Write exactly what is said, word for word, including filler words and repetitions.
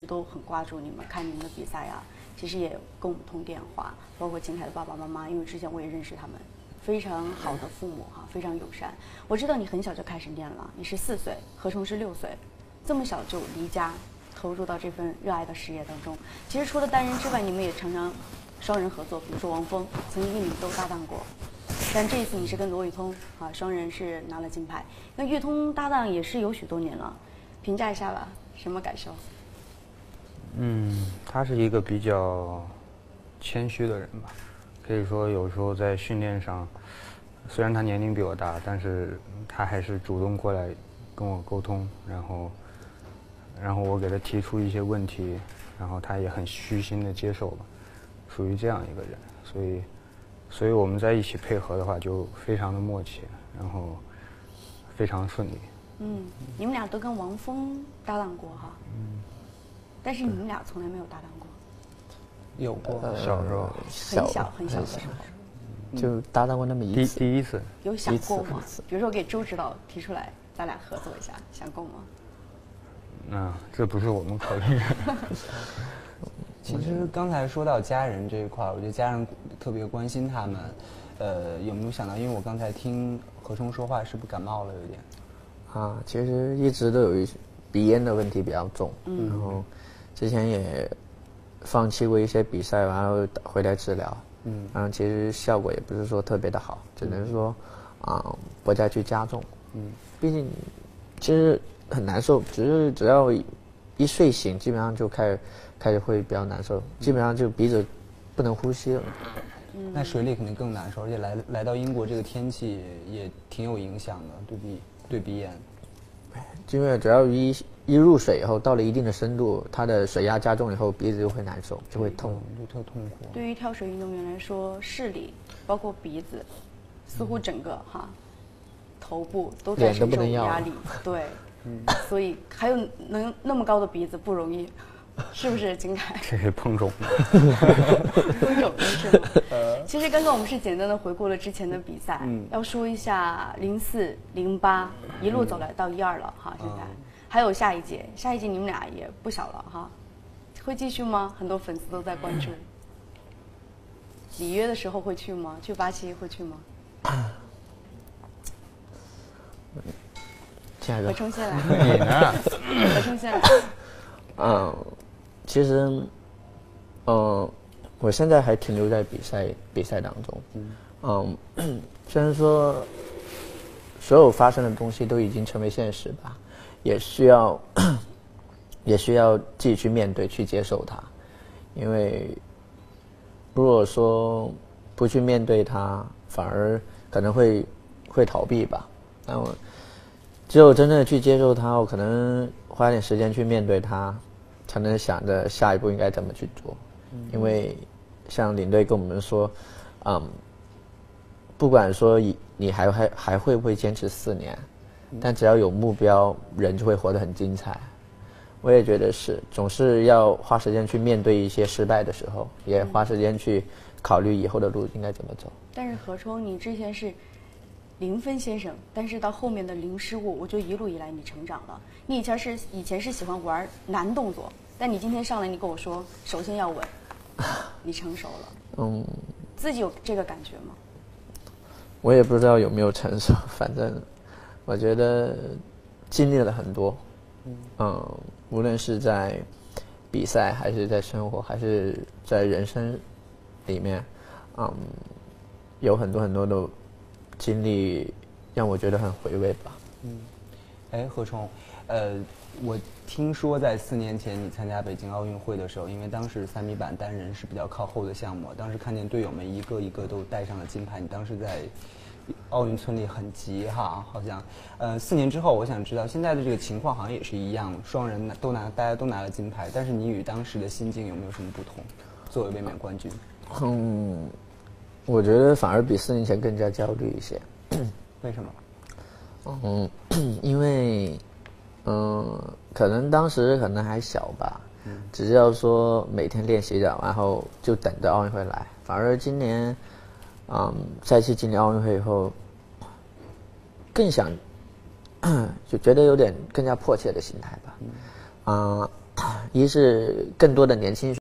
都很关注你们，看你们的比赛呀、啊，其实也跟我们通电话，包括金凯的爸爸妈妈，因为之前我也认识他们，非常好的父母哈、啊，非常友善。我知道你很小就开始练了，你是四岁，何冲是六岁，这么小就离家，投入到这份热爱的事业当中。其实除了单人之外，你们也常常双人合作，比如说王峰曾经跟你们都搭档过。但这一次你是跟罗宇通啊，双人是拿了金牌。跟岳通搭档也是有许多年了，评价一下吧，什么感受？ 嗯，他是一个比较谦虚的人吧，可以说有时候在训练上，虽然他年龄比我大，但是他还是主动过来跟我沟通，然后，然后我给他提出一些问题，然后他也很虚心的接受吧，属于这样一个人，所以。所以我们在一起配合的话，就非常的默契，然后非常顺利。 嗯，你们俩都跟王峰搭档过哈。嗯。但是你们俩从来没有搭档过。 有过， 呃、小时候。 很小很小的时候。 嗯、就搭档过那么一次。第第一次。 有想过吗？比如说给周指导提出来，咱俩合作一下，想过吗？ 嗯，这不是我们考虑的。 其实刚才说到家人这一块，我觉得家人特别关心他们。呃，有没有想到？因为我刚才听何冲说话，是不是感冒了有点？ 啊，其实一直都有一鼻炎的问题比较重，嗯、然后之前也放弃过一些比赛，然后回来治疗，嗯，然后其实效果也不是说特别的好，只能说啊、呃、不再去加重，嗯，毕竟其实很难受，只是只要一睡醒，基本上就开始。开始会比较难受，基本上就鼻子不能呼吸了。 嗯，那水里肯定更难受，而且来来到英国这个天气也挺有影响的，对鼻对鼻炎。 因为只要一一入水以后，到了一定的深度，它的水压加重以后，鼻子就会难受，就会痛， 就特痛苦。 对于跳水运动员来说，视力包括鼻子，似乎整个哈头部都在承受压力。对，嗯，所以还有能那么高的鼻子不容易。是不是金凯？ 这是碰种的， 碰种的是吗？其实刚刚我们是简单的回顾了之前的比赛，嗯、要说一下零四、零八一路走来到一二了哈，现在、嗯、还有下一届，下一届你们俩也不小了哈，会继续吗？很多粉丝都在关注。里约的时候会去吗？去巴西会去吗？ 下一个。 何冲先来。 你呢？ 何冲先来。 嗯。其实，呃，我现在还停留在比赛比赛当中。嗯，嗯虽然说所有发生的东西都已经成为现实吧，也需要也需要自己去面对、去接受它。因为如果说不去面对它，反而可能会会逃避吧。那我只有真正的去接受它，我可能花点时间去面对它。才能想着下一步应该怎么去做，嗯、因为像领队跟我们说，嗯，不管说你你还还还会不会坚持四年，嗯、但只要有目标，人就会活得很精彩。我也觉得是，总是要花时间去面对一些失败的时候，也花时间去考虑以后的路应该怎么走。 但是何冲，你之前是零分先生，但是到后面的零失误，我觉得一路以来你成长了。你以前是以前是喜欢玩难动作，但你今天上来你跟我说，首先要稳，你成熟了。嗯，自己有这个感觉吗？ 我也不知道有没有成熟，反正我觉得经历了很多。嗯，无论是在比赛，还是在生活，还是在人生里面，嗯，有很多很多的经历让我觉得很回味吧。 嗯，哎，何冲，呃，我听说在四年前你参加北京奥运会的时候，因为当时三米板单人是比较靠后的项目，当时看见队友们一个一个都带上了金牌，你当时在奥运村里很急哈，好像，呃，四年之后，我想知道现在的这个情况好像也是一样，双人都拿，大家都拿了金牌，但是你与当时的心境有没有什么不同？作为卫冕冠军， 嗯，我觉得反而比四年前更加焦虑一些。 为什么？ 嗯，因为，嗯，可能当时可能还小吧，嗯、只是要说每天练习着，然后就等着奥运会来。反而今年，嗯，再次进入奥运会以后，更想，就觉得有点更加迫切的心态吧。嗯， 一是更多的年轻